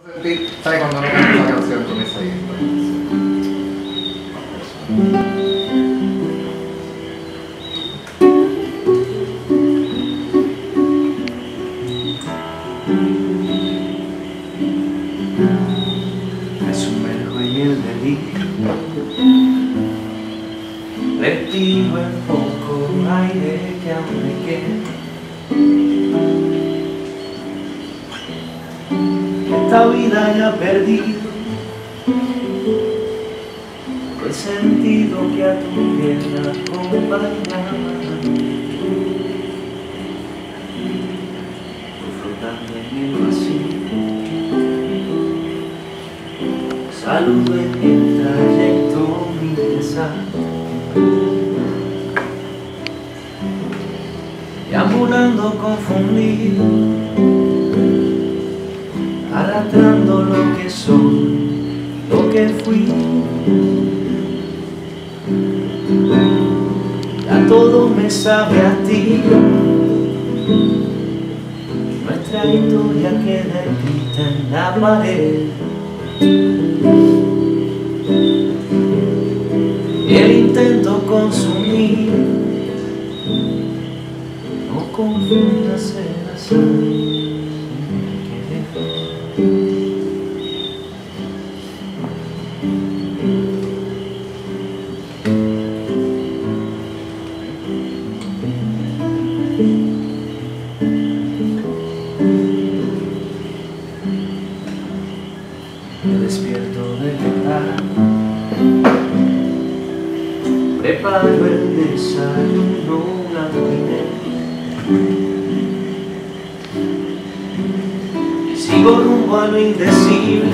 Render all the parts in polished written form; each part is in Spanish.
¿Sabes cuando no cantas la canción con esa ahí? Me sumerjo en el delirio, respiro el poco aire que aún me queda. Esta vida ya perdido el sentido que a tu piel acompañaba. Voy flotando en el vacío, saludo en el trayecto mi pesar, deambulando confundido, arrastrando lo que soy, lo que fui. Ya todo me sabe a ti, nuestra historia queda escrita en la pared. El intento consumir, no confundas el azar. Me despierto de verano, preparo el desayuno blanco y negro, sigo rumbo a lo indecible,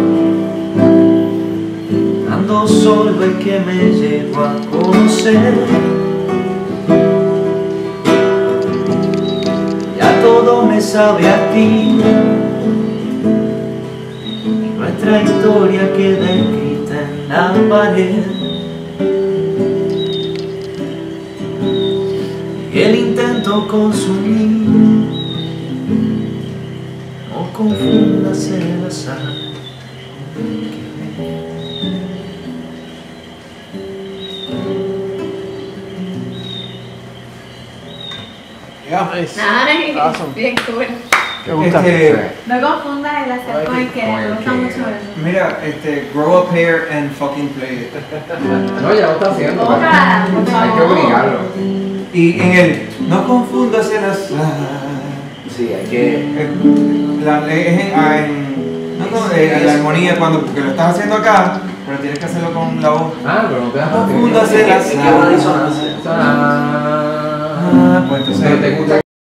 ando solo el que me llevo a conocer. Ya todo me sabe a ti, nuestra historia queda escrita en la pared. Y el intento consumir, no confundas el azar. Nice. Awesome. Bien cool. ¿Te gusta? No confundas el hacer con el querer, me gusta mucho eso. Mira, grow up here and fucking play it. No, ya lo está haciendo. Otra, por favor. Hay que obligarlo. Y en el no confundas el azar. Sí, hay que... Es la armonía porque lo estás haciendo acá, pero tienes que hacerlo con la voz. Ah, pero no te das No confundas el azar. Es que es una disonancia. Pues entonces, ¿Te gusta?